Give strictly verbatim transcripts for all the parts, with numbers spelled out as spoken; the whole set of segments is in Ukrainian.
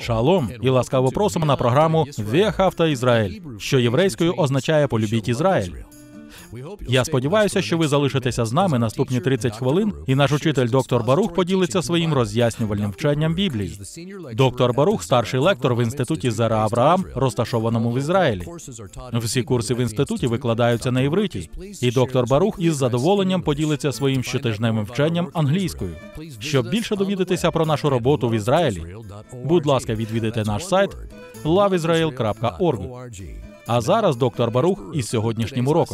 Шалом і ласкаво просимо на програму «Веахавта Ізраїль», що єврейською означає «Полюбіть Ізраїль». Я сподіваюся, що ви залишитеся з нами наступні тридцять хвилин, і наш учитель доктор Барух поділиться своїм роз'яснювальним вченням Біблії. Доктор Барух – старший лектор в інституті Зера Авраам, розташованому в Ізраїлі. Всі курси в інституті викладаються на івриті, і доктор Барух із задоволенням поділиться своїм щотижневим вченням англійською. Щоб більше довідатися про нашу роботу в Ізраїлі, будь ласка, відвідайте наш сайт лав ізраїл крапка орг. А зараз доктор Барух із сьогоднішнім уроком.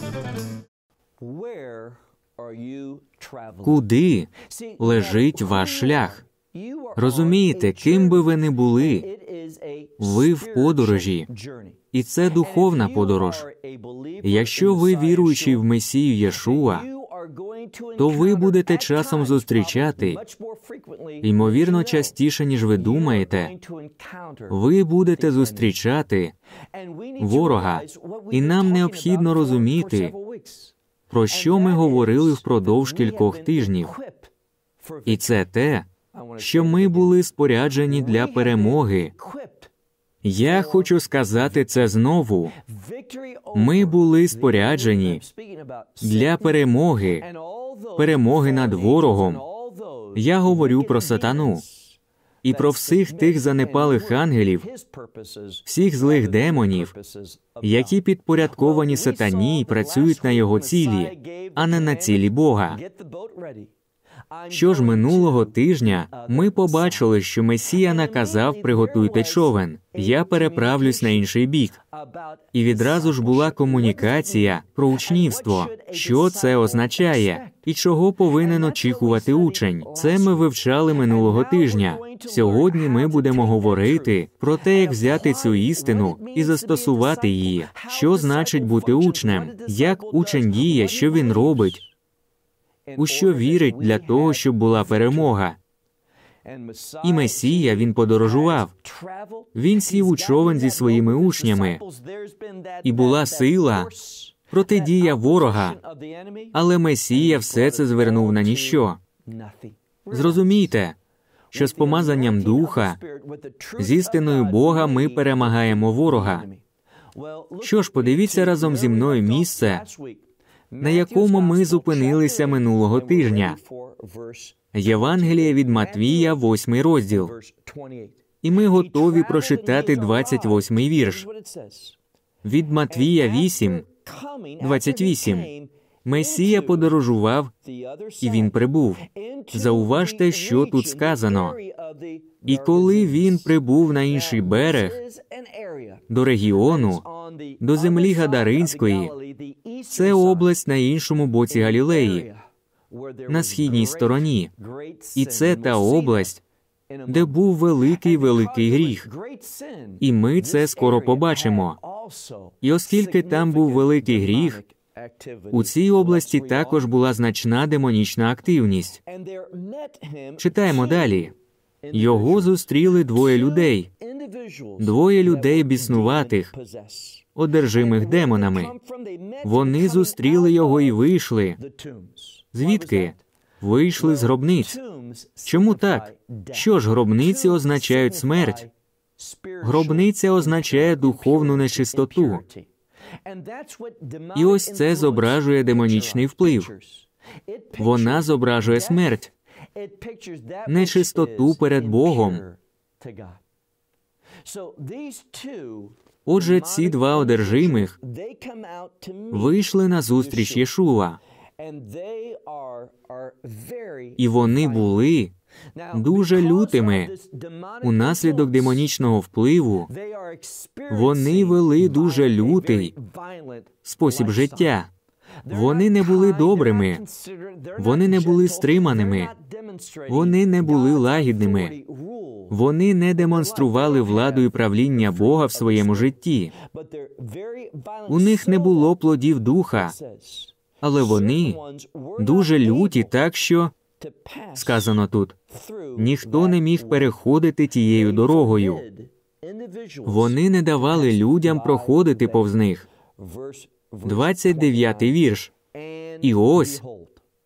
Куди лежить ваш шлях? Розумієте, ким би ви не були, ви в подорожі. І це духовна подорож. Якщо ви віруючий в Месію Єшуа, то ви будете часом зустрічати, ймовірно, частіше, ніж ви думаєте, ви будете зустрічати ворога. І нам необхідно розуміти, про що ми говорили впродовж кількох тижнів. І це те, що ми були споряджені для перемоги. Я хочу сказати це знову. Ми були споряджені для перемоги, перемоги над ворогом. Я говорю про сатану і про всіх тих занепалих ангелів, всіх злих демонів, які підпорядковані сатані і працюють на його цілі, а не на цілі Бога. Що ж, минулого тижня ми побачили, що Месія наказав «приготуйте човен, я переправлюсь на інший бік». І відразу ж була комунікація про учнівство. Що це означає? І чого повинен очікувати учень? Це ми вивчали минулого тижня. Сьогодні ми будемо говорити про те, як взяти цю істину і застосувати її. Що значить бути учнем? Як учень діє, що він робить? У що вірить для того, щоб була перемога? І Месія, він подорожував. Він сів у човен зі своїми учнями. І була сила, протидія ворога. Але Месія все це звернув на ніщо. Зрозумійте, що з помазанням Духа, з істиною Бога ми перемагаємо ворога. Що ж, подивіться разом зі мною місце, на якому ми зупинилися минулого тижня. Євангеліє від Матвія, восьмий розділ. І ми готові прочитати двадцять восьмий вірш. Від Матвія вісім, двадцять вісім. Месія подорожував, і він прибув. Зауважте, що тут сказано. І коли він прибув на інший берег, до регіону, до землі Гадаринської, це область на іншому боці Галілеї, на східній стороні. І це та область, де був великий-великий гріх. І ми це скоро побачимо. І оскільки там був великий гріх, у цій області також була значна демонічна активність. Читаємо далі. Його зустріли двоє людей. Двоє людей біснуватих, одержимих демонами. Вони зустріли його і вийшли. Звідки? Вийшли з гробниць. Чому так? Що ж, гробниці означають смерть? Гробниця означає духовну нечистоту. І ось це зображує демонічний вплив. Вона зображує смерть, нечистоту перед Богом. Отже, ці два одержимих вийшли на зустріч Єшуа. І вони були дуже лютими. Унаслідок демонічного впливу вони вели дуже лютий спосіб життя. Вони не були добрими, вони не були стриманими, вони не були лагідними, вони не демонстрували владу і правління Бога в своєму житті. У них не було плодів духа, але вони дуже люті, так що, сказано тут, ніхто не міг переходити тією дорогою. Вони не давали людям проходити повз них. двадцять дев'ятий вірш. І ось,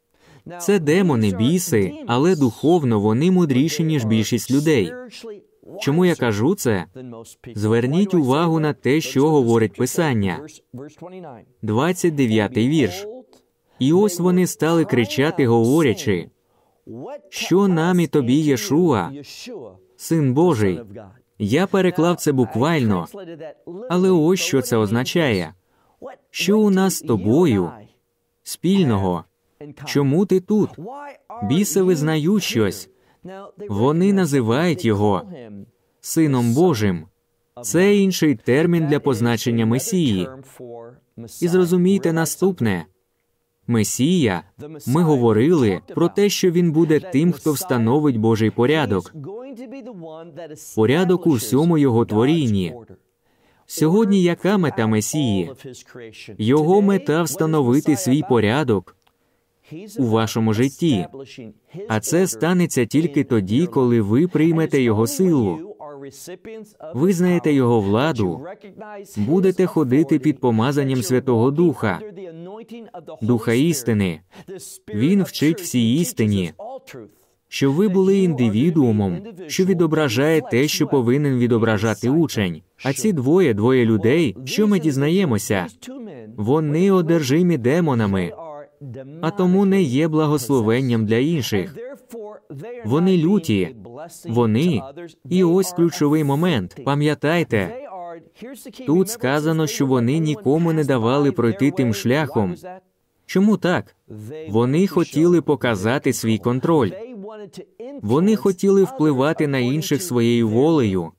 це демони, біси, але духовно вони мудріші, ніж більшість людей. Чому я кажу це? Зверніть увагу на те, що говорить Писання. двадцять дев'ятий вірш. «І ось вони стали кричати, говорячи, що нам і тобі, Єшуа, Син Божий». Я переклав це буквально, але ось що це означає. Що у нас з тобою спільного? Чому ти тут? Біси визнають щось. Вони називають його Сином Божим. Це інший термін для позначення Месії. І зрозумійте наступне. Месія, ми говорили про те, що він буде тим, хто встановить Божий порядок. Порядок у всьому його творінні. Сьогодні яка мета Месії? Його мета – встановити свій порядок у вашому житті. А це станеться тільки тоді, коли ви приймете Його силу, визнаєте Його владу, будете ходити під помазанням Святого Духа, Духа істини. Він вчить всій істині, що ви були індивідуумом, що відображає те, що повинен відображати учень. А ці двоє, двоє людей, що ми дізнаємося? Вони одержимі демонами, а тому не є благословенням для інших. Вони люті, вони, і ось ключовий момент, пам'ятайте, тут сказано, що вони нікому не давали пройти тим шляхом. Чому так? Вони хотіли показати свій контроль. Вони хотіли впливати на інших своєю волею.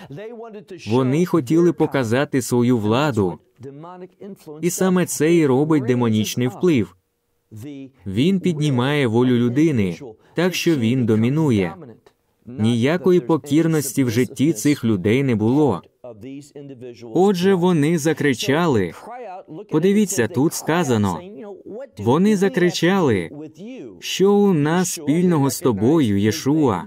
Вони хотіли показати свою владу. І саме це і робить демонічний вплив. Він піднімає волю людини, так що він домінує. Ніякої покірності в житті цих людей не було. Отже, вони закричали. Подивіться, тут сказано. Вони закричали, що у нас спільного з тобою, Єшуа.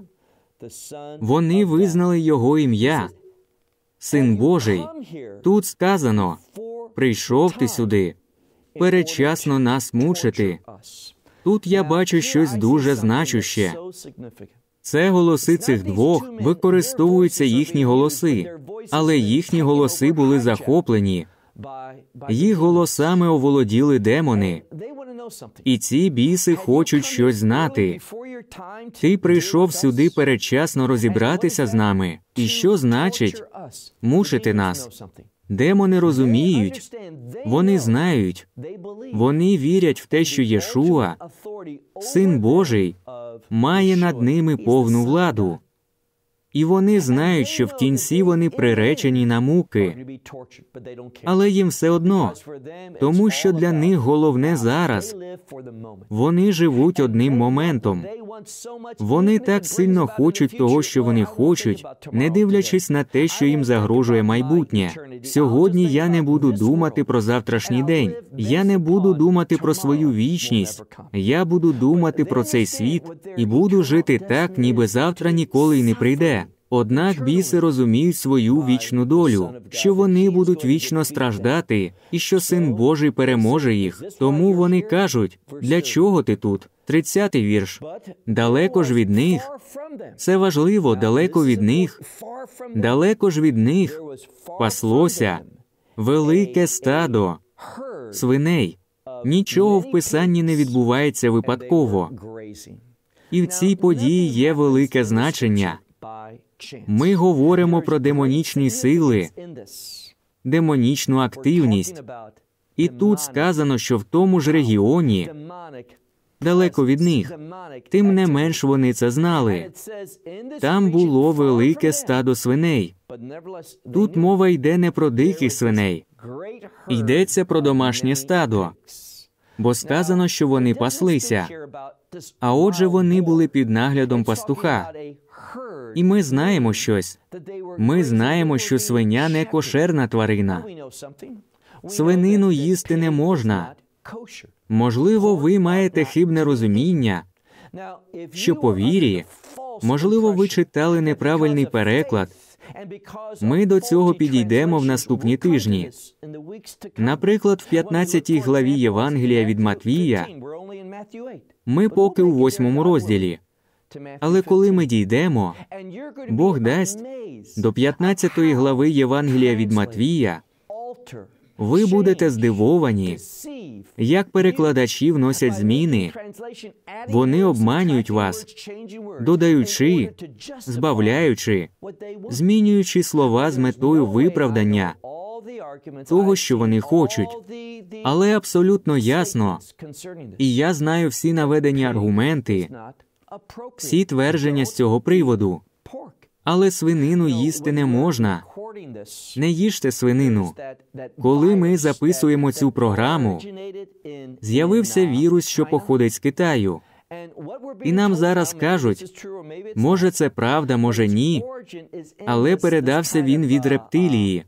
Вони визнали його ім'я. Син Божий. Тут сказано, прийшов ти сюди, передчасно нас мучити. Тут я бачу щось дуже значуще. Це голоси цих двох, використовуються їхні голоси, але їхні голоси були захоплені. Їх голосами оволоділи демони. І ці біси хочуть щось знати. Ти прийшов сюди передчасно розібратися з нами. І що значить мучити нас? Демони розуміють, вони знають, вони вірять в те, що Єшуа, Син Божий, має над ними повну владу. І вони знають, що в кінці вони приречені на муки. Але їм все одно, тому що для них головне зараз. Вони живуть одним моментом. Вони так сильно хочуть того, що вони хочуть, не дивлячись на те, що їм загрожує майбутнє. Сьогодні я не буду думати про завтрашній день. Я не буду думати про свою вічність. Я буду думати про цей світ і буду жити так, ніби завтра ніколи й не прийде. Однак біси розуміють свою вічну долю, що вони будуть вічно страждати, і що Син Божий переможе їх. Тому вони кажуть, для чого ти тут? тридцятий вірш. Далеко ж від них. Це важливо, далеко від них. Далеко ж від них паслося велике стадо свиней. Нічого в Писанні не відбувається випадково. І в цій події є велике значення. Ми говоримо про демонічні сили, демонічну активність. І тут сказано, що в тому ж регіоні, далеко від них, тим не менш вони це знали. Там було велике стадо свиней. Тут мова йде не про диких свиней. Йдеться про домашнє стадо. Бо сказано, що вони паслися. А отже, вони були під наглядом пастуха. І ми знаємо щось. Ми знаємо, що свиня не кошерна тварина. Свинину їсти не можна. Можливо, ви маєте хибне розуміння, що по вірі, можливо, ви читали неправильний переклад. Ми до цього підійдемо в наступні тижні. Наприклад, в п'ятнадцятій главі Євангелія від Матвія, ми поки у восьмому розділі. Але коли ми дійдемо, Бог дасть до п'ятнадцятої глави Євангелія від Матвія, ви будете здивовані, як перекладачі вносять зміни. Вони обманюють вас, додаючи, збавляючи, змінюючи слова з метою виправдання того, що вони хочуть. Але абсолютно ясно, і я знаю всі наведені аргументи, всі твердження з цього приводу. Але свинину їсти не можна. Не їжте свинину. Коли ми записуємо цю програму, з'явився вірус, що походить з Китаю. І нам зараз кажуть, може це правда, може ні, але передався він від рептилії,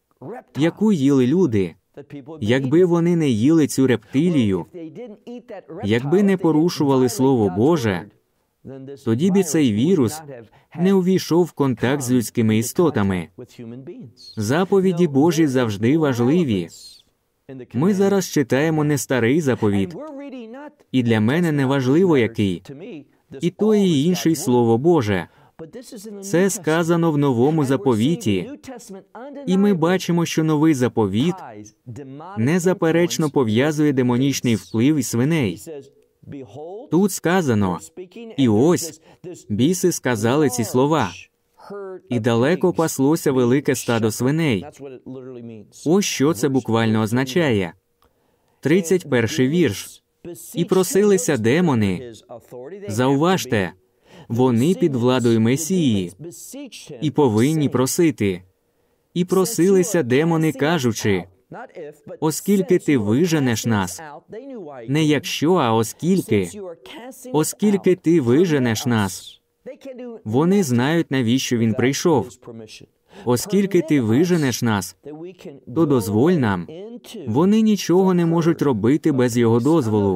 яку їли люди. Якби вони не їли цю рептилію, якби не порушували Слово Боже, тоді б і цей вірус не увійшов в контакт з людськими істотами. Заповіді Божі завжди важливі. Ми зараз читаємо не старий заповіт, і для мене не важливо який, і той, і інший Слово Боже. Це сказано в Новому заповіті, і ми бачимо, що Новий заповіт незаперечно пов'язує демонічний вплив із свиней. Тут сказано, і ось, біси сказали ці слова, і далеко паслося велике стадо свиней. Ось що це буквально означає. тридцять перший вірш. І просилися демони. Зауважте, вони під владою Месії і повинні просити. І просилися демони, кажучи, оскільки ти виженеш нас, не якщо, а оскільки, оскільки ти виженеш нас. Вони знають, навіщо він прийшов. Оскільки ти виженеш нас, то дозволь нам. Вони нічого не можуть робити без його дозволу.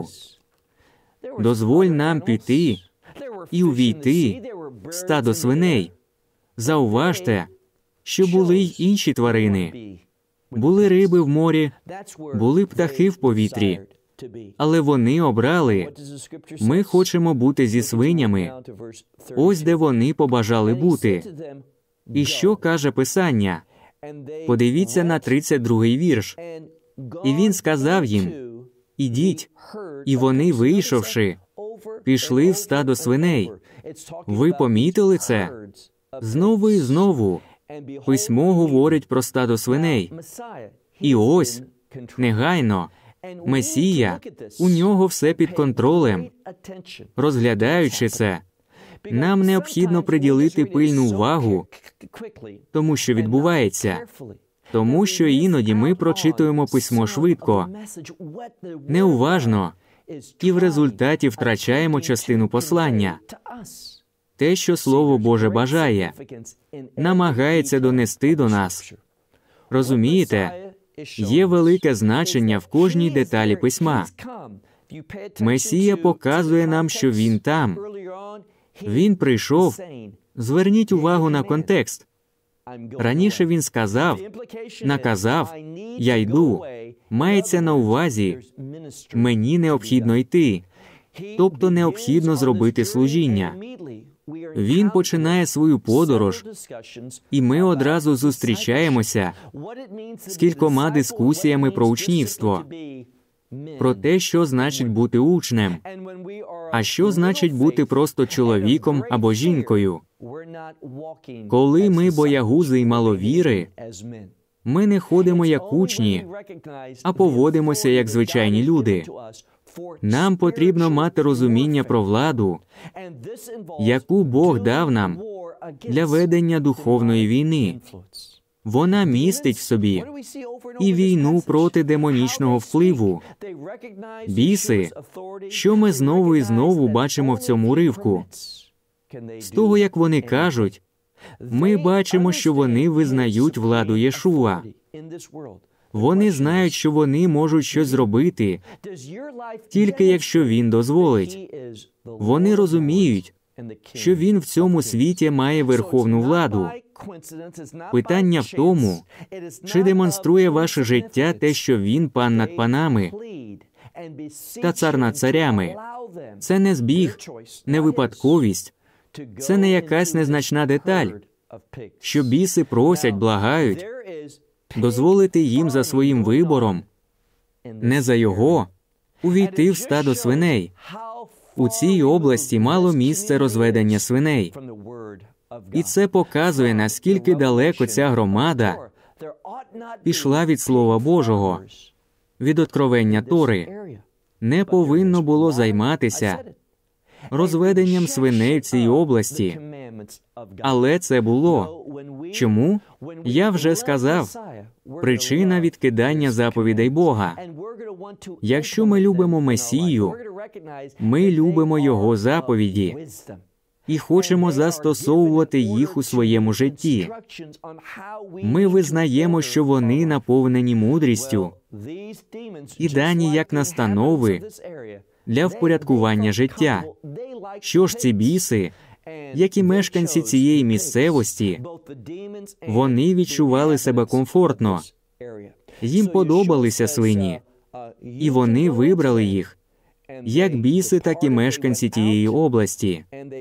Дозволь нам піти і увійти в стадо свиней. Зауважте, що були й інші тварини. Були риби в морі, були птахи в повітрі. Але вони обрали, ми хочемо бути зі свинями. Ось де вони побажали бути. І що каже Писання? Подивіться на тридцять другий вірш. І він сказав їм, ідіть, і вони, вийшовши, пішли в стадо свиней. Ви помітили це? Знову і знову Письмо говорить про стадо свиней. І ось, негайно, Месія, у нього все під контролем. Розглядаючи це, нам необхідно приділити пильну увагу тому, що відбувається. Тому що іноді ми прочитуємо письмо швидко, неуважно, і в результаті втрачаємо частину послання. Те, що Слово Боже бажає, намагається донести до нас. Розумієте, є велике значення в кожній деталі письма. Месія показує нам, що Він там. Він прийшов. Зверніть увагу на контекст. Раніше Він сказав, наказав, я йду. Мається на увазі, мені необхідно йти. Тобто необхідно зробити служіння. Він починає свою подорож, і ми одразу зустрічаємося з кількома дискусіями про учнівство, про те, що значить бути учнем, а що значить бути просто чоловіком або жінкою. Коли ми боягузи й маловіри, ми не ходимо як учні, а поводимося як звичайні люди. Нам потрібно мати розуміння про владу, яку Бог дав нам для ведення духовної війни. Вона містить в собі і війну проти демонічного впливу. Біси, що ми знову і знову бачимо в цьому уривку. З того, як вони кажуть, ми бачимо, що вони визнають владу Єшуа. Вони знають, що вони можуть щось зробити, тільки якщо Він дозволить. Вони розуміють, що Він в цьому світі має верховну владу. Питання в тому, чи демонструє ваше життя те, що Він пан над панами та цар над царями. Це не збіг, не випадковість, Це не якась незначна деталь, що біси просять, благають, дозволити їм за своїм вибором, не за його, увійти в стадо свиней. У цій області мало місце розведення свиней. І це показує, наскільки далеко ця громада пішла від Слова Божого, від откровення Тори. Не повинно було займатися розведенням свиней в цій області. Але це було. Чому? Я вже сказав. Причина відкидання заповідей Бога. Якщо ми любимо Месію, ми любимо Його заповіді і хочемо застосовувати їх у своєму житті. Ми визнаємо, що вони наповнені мудрістю і дані як настанови для впорядкування життя. Що ж ці біси, як і мешканці цієї місцевості, вони відчували себе комфортно. Їм подобалися свині, і вони вибрали їх, як біси, так і мешканці тієї області.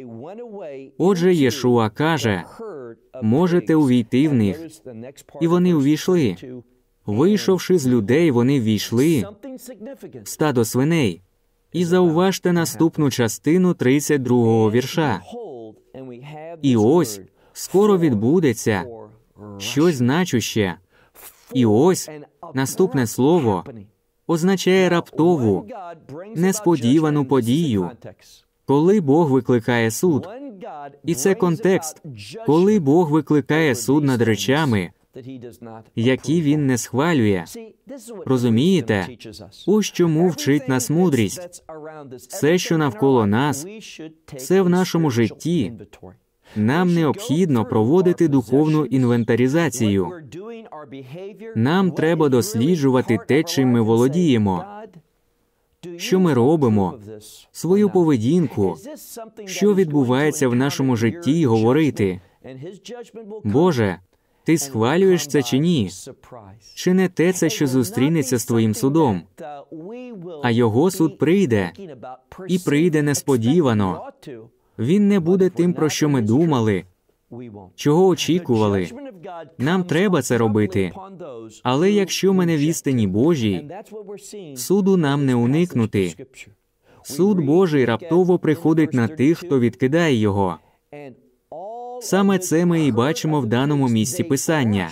Отже, Єшуа каже, можете увійти в них. І вони увійшли. Вийшовши з людей, вони ввійшли в стадо свиней. І зауважте наступну частину тридцять другого вірша. І ось скоро відбудеться щось значуще. І ось наступне слово означає раптову, несподівану подію, коли Бог викликає суд. І це контекст, коли Бог викликає суд над речами, які Він не схвалює. Розумієте? Ось чому вчить нас мудрість. Все, що навколо нас, все в нашому житті. Нам необхідно проводити духовну інвентаризацію. Нам треба досліджувати те, чим ми володіємо, що ми робимо, свою поведінку, що відбувається в нашому житті, і говорити: Боже, Ти схвалюєш це чи ні? Чи не те це, що зустрінеться з Твоїм судом? А Його суд прийде, і прийде несподівано. Він не буде тим, про що ми думали, чого очікували. Нам треба це робити. Але якщо ми не в істині Божій, суду нам не уникнути. Суд Божий раптово приходить на тих, хто відкидає його. Саме це ми і бачимо в даному місці Писання.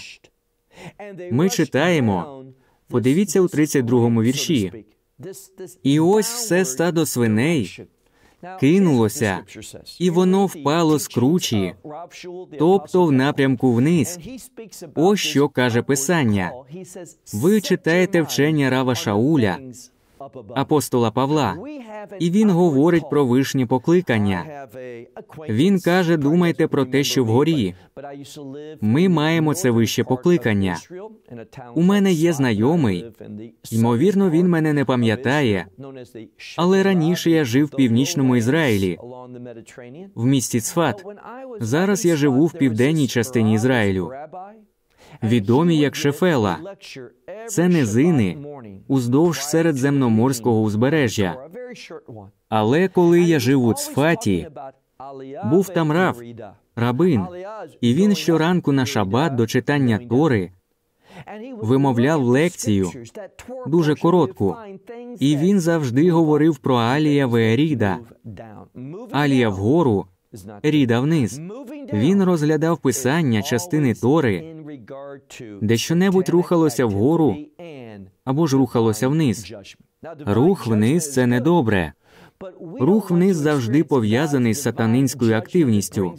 Ми читаємо, подивіться у тридцять другому вірші. «І ось все стадо свиней кинулося, і воно впало з кручі, тобто в напрямку вниз». Ось що каже Писання. Ви читаєте вчення Рава Шауля, апостола Павла, і він говорить про вишнє покликання. Він каже, думайте про те, що вгорі. Ми маємо це вище покликання. У мене є знайомий, ймовірно, він мене не пам'ятає, але раніше я жив в північному Ізраїлі, в місті Цфат. Зараз я живу в південній частині Ізраїлю, відомі як Шефела. Це низини уздовж середземноморського узбережжя. Але коли я жив у Цфаті, був там Рав, рабин, і він щоранку на шабат до читання Тори вимовляв лекцію, дуже коротку, і він завжди говорив про Алія Вееріда. Алія вгору, Еріда вниз. Він розглядав Писання, частини Тори, де щонебудь рухалося вгору або ж рухалося вниз. Рух вниз – це недобре. Рух вниз завжди пов'язаний з сатанинською активністю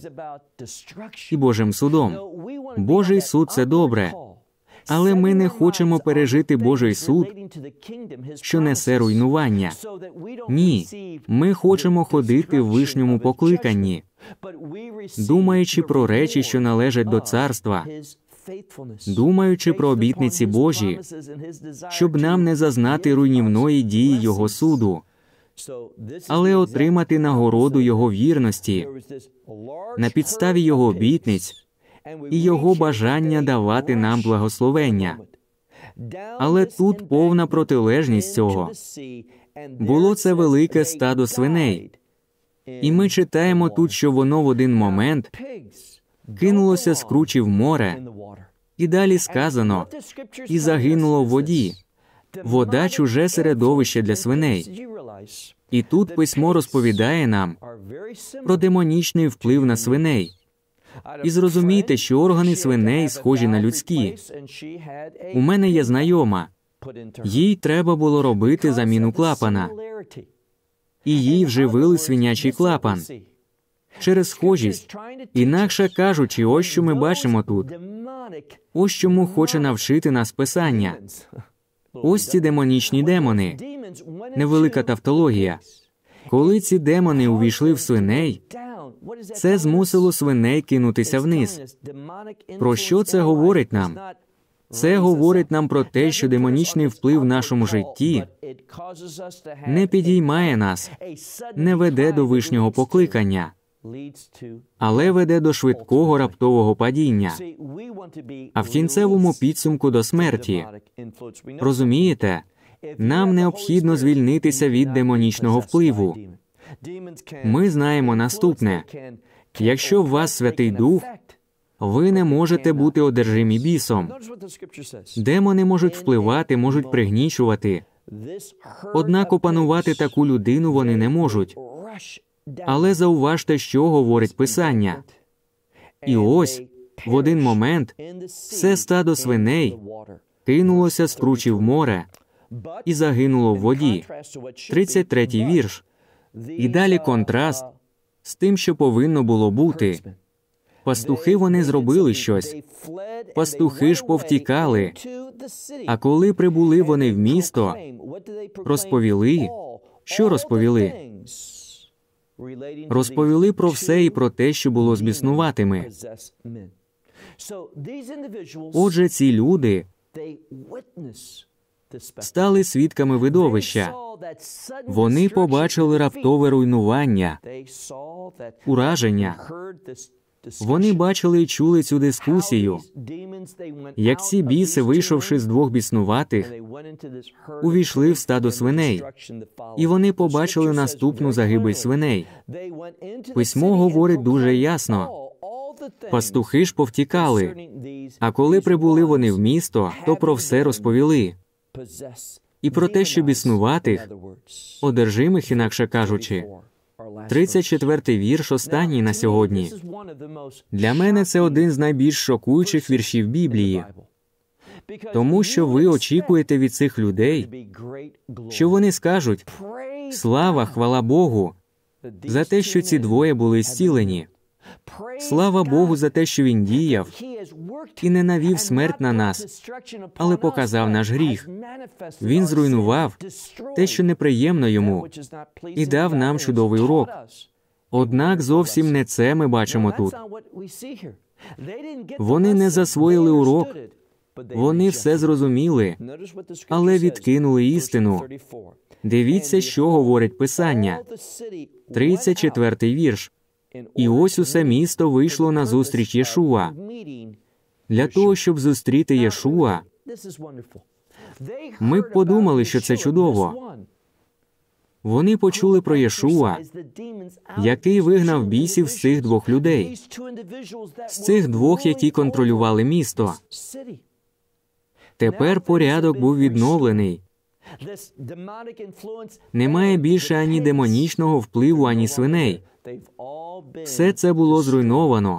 і Божим судом. Божий суд – це добре. Але ми не хочемо пережити Божий суд, що несе руйнування. Ні, ми хочемо ходити в вишньому покликанні, думаючи про речі, що належать до царства, думаючи про обітниці Божі, щоб нам не зазнати руйнівної дії Його суду, але отримати нагороду Його вірності на підставі Його обітниць і Його бажання давати нам благословення. Але тут повна протилежність цього. Було це велике стадо свиней. І ми читаємо тут, що воно в один момент кинулося з кручі в море, і далі сказано, і загинуло в воді. Вода – чуже середовище для свиней. І тут письмо розповідає нам про демонічний вплив на свиней. І зрозумійте, що органи свиней схожі на людські. У мене є знайома. Їй треба було робити заміну клапана. І їй вживили свинячий клапан. Через схожість. Інакше кажучи, ось що ми бачимо тут. Ось чому хоче навчити нас Писання. Ось ці демонічні демони. Невелика тавтологія. Коли ці демони увійшли в свиней, це змусило свиней кинутися вниз. Про що це говорить нам? Це говорить нам про те, що демонічний вплив в нашому житті не підіймає нас, не веде до вишнього покликання, але веде до швидкого раптового падіння, а в кінцевому підсумку до смерті. Розумієте? Нам необхідно звільнитися від демонічного впливу. Ми знаємо наступне. Якщо в вас Святий Дух, ви не можете бути одержимі бісом. Демони можуть впливати, можуть пригнічувати. Однак опанувати таку людину вони не можуть. Але зауважте, що говорить Писання. І ось, в один момент, все стадо свиней кинулося з кручі в море і загинуло в воді. тридцять третій вірш. І далі контраст з тим, що повинно було бути. Пастухи вони зробили щось. Пастухи ж повтікали. А коли прибули вони в місто, розповіли. Що розповіли? Розповіли про все і про те, що було з біснуватими. Отже, ці люди стали свідками видовища. Вони побачили раптове руйнування, ураження. Вони бачили і чули цю дискусію, як ці біси, вийшовши з двох біснуватих, увійшли в стадо свиней, і вони побачили наступну загибель свиней. Письмо говорить дуже ясно. Пастухи ж повтікали, а коли прибули вони в місто, то про все розповіли. І про те, що біснуватих, одержимих, інакше кажучи, тридцять четвертий вірш, останній на сьогодні. Для мене це один з найбільш шокуючих віршів Біблії. Тому що ви очікуєте від цих людей, що вони скажуть «Слава, хвала Богу» за те, що ці двоє були зцілені. Слава Богу за те, що Він діяв і не навів смерть на нас, але показав наш гріх. Він зруйнував те, що неприємно Йому, і дав нам чудовий урок. Однак зовсім не це ми бачимо тут. Вони не засвоїли урок, вони все зрозуміли, але відкинули істину. Дивіться, що говорить Писання. тридцять четвертий вірш. І ось усе місто вийшло на зустріч Єшуа. Для того, щоб зустріти Єшуа, ми б подумали, що це чудово. Вони почули про Єшуа, який вигнав бісів з цих двох людей, з цих двох, які контролювали місто. Тепер порядок був відновлений. Немає більше ані демонічного впливу, ані свиней. Все це було зруйновано.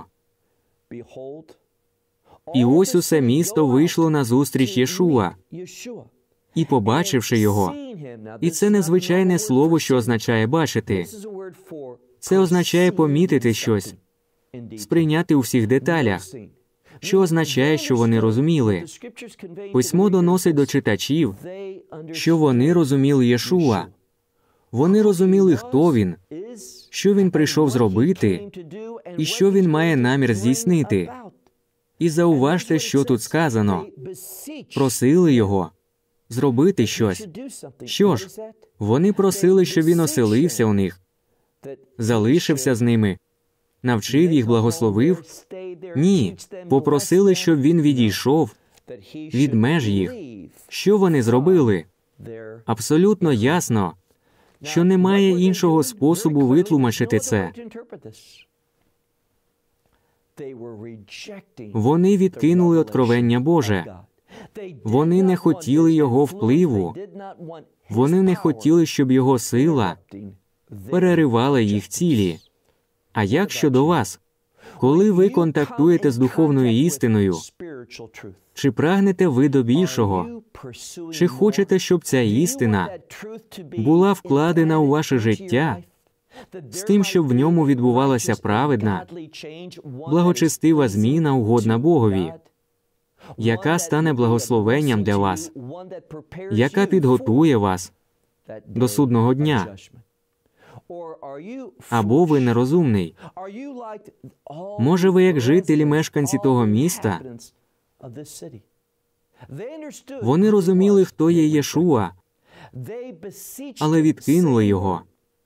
І ось усе місто вийшло на зустріч Єшуа. І побачивши його, і це незвичайне слово, що означає бачити. Це означає помітити щось, сприйняти у всіх деталях, що означає, що вони розуміли. Письмо доносить до читачів, що вони розуміли Єшуа. Вони розуміли, хто він, що він прийшов зробити, і що він має намір здійснити. І зауважте, що тут сказано. Просили його зробити щось. Що ж, вони просили, щоб він оселився у них, залишився з ними, навчив їх, благословив? Ні, попросили, щоб він відійшов від меж їх. Що вони зробили? Абсолютно ясно. що немає іншого способу витлумачити це. Вони відкинули откровення Боже. Вони не хотіли Його впливу. Вони не хотіли, щоб Його сила переривала їх цілі. А як щодо вас? Коли ви контактуєте з духовною істиною, чи прагнете ви до більшого? Чи хочете, щоб ця істина була вкладена у ваше життя, з тим, щоб в ньому відбувалася праведна, благочестива зміна, угодна Богові, яка стане благословенням для вас, яка підготує вас до судного дня? Або ви нерозумний? Може, ви як жителі, мешканці того міста? Вони розуміли, хто є Єшуа, але відкинули Його.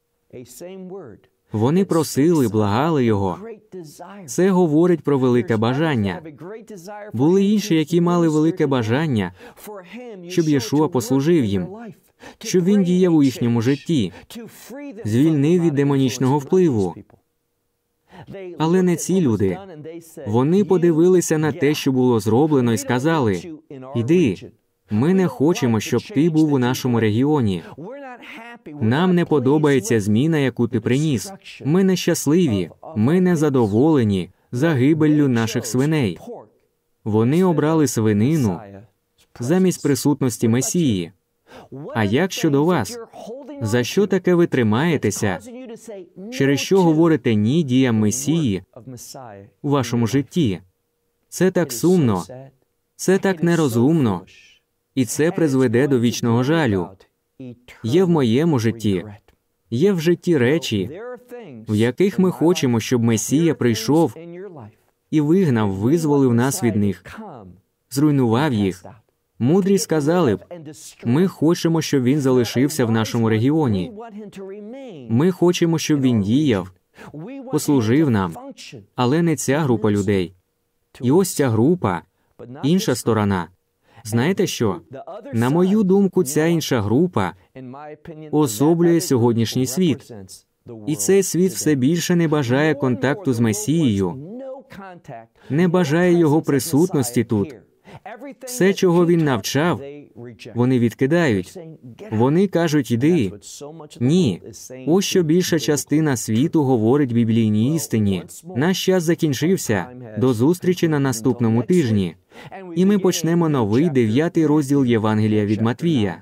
Вони просили, благали Його. Це говорить про велике бажання. Були інші, які мали велике бажання, щоб Єшуа послужив їм, щоб Він діяв у їхньому житті, звільнив від демонічного впливу. Але не ці люди. Вони подивилися на те, що було зроблено, і сказали: «Іди, ми не хочемо, щоб ти був у нашому регіоні. Нам не подобається зміна, яку ти приніс. Ми нещасливі, ми незадоволені загибеллю наших свиней». Вони обрали свинину замість присутності Месії. А як щодо вас? За що таке ви тримаєтеся? Через що говорите «ні» діям Месії у вашому житті? Це так сумно, це так нерозумно, і це призведе до вічного жалю. Є в моєму житті, є в житті речі, в яких ми хочемо, щоб Месія прийшов і вигнав, визволив нас від них, зруйнував їх. Мудрі сказали б: ми хочемо, щоб він залишився в нашому регіоні. Ми хочемо, щоб він діяв, послужив нам. Але не ця група людей. І ось ця група, інша сторона. Знаєте що? На мою думку, ця інша група особлює сьогоднішній світ. І цей світ все більше не бажає контакту з Месією, не бажає Його присутності тут. Все, чого він навчав, вони відкидають. Вони кажуть: «Іди». Ні. Ось що більша частина світу говорить біблійній істині. Наш час закінчився. До зустрічі на наступному тижні. І ми почнемо новий дев'ятий розділ Євангелія від Матвія.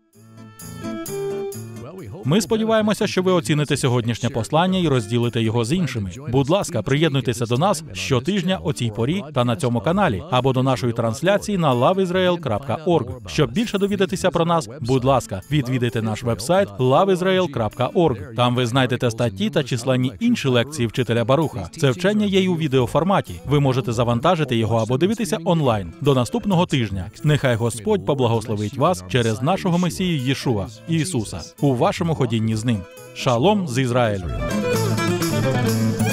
Ми сподіваємося, що ви оціните сьогоднішнє послання і розділите його з іншими. Будь ласка, приєднуйтеся до нас щотижня о цій порі та на цьому каналі, або до нашої трансляції на лав ізраїл крапка орг. Щоб більше довідатися про нас, будь ласка, відвідайте наш веб-сайт лав ізраїл крапка орг. Там ви знайдете статті та численні інші лекції вчителя Баруха. Це вчення є й у відеоформаті. Ви можете завантажити його або дивитися онлайн. До наступного тижня. Нехай Господь поблагословить вас через нашого Месію Єшуа, Ісуса, у вашому ходінні з ним. Шалом з Ізраїлю!